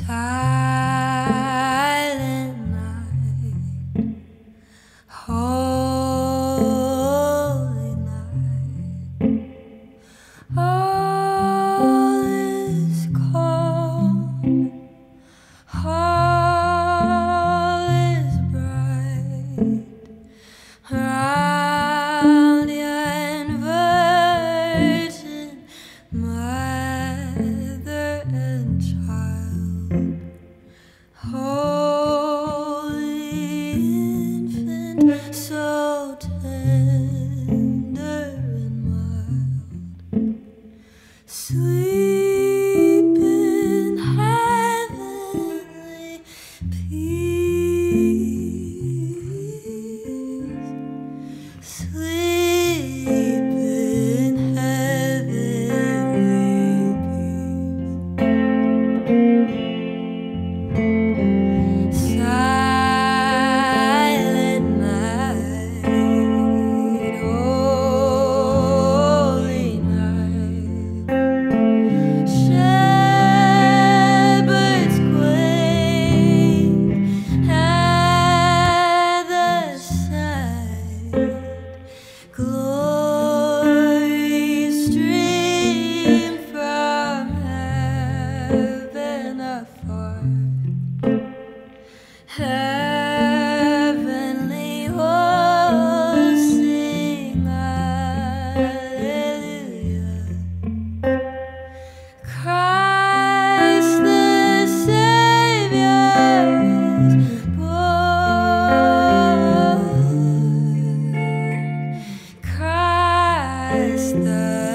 Silent night, holy night, all is calm, all is bright, round yon virgin, mother and child, holy infant, so tender and mild, sleep in heavenly peace, sleep in heavenly peace. Silent night, holy night, shepherds quake at the sight, glories stream from heaven afar, heavenly hosts sing Alleluia. Christ the Savior is born. Christ the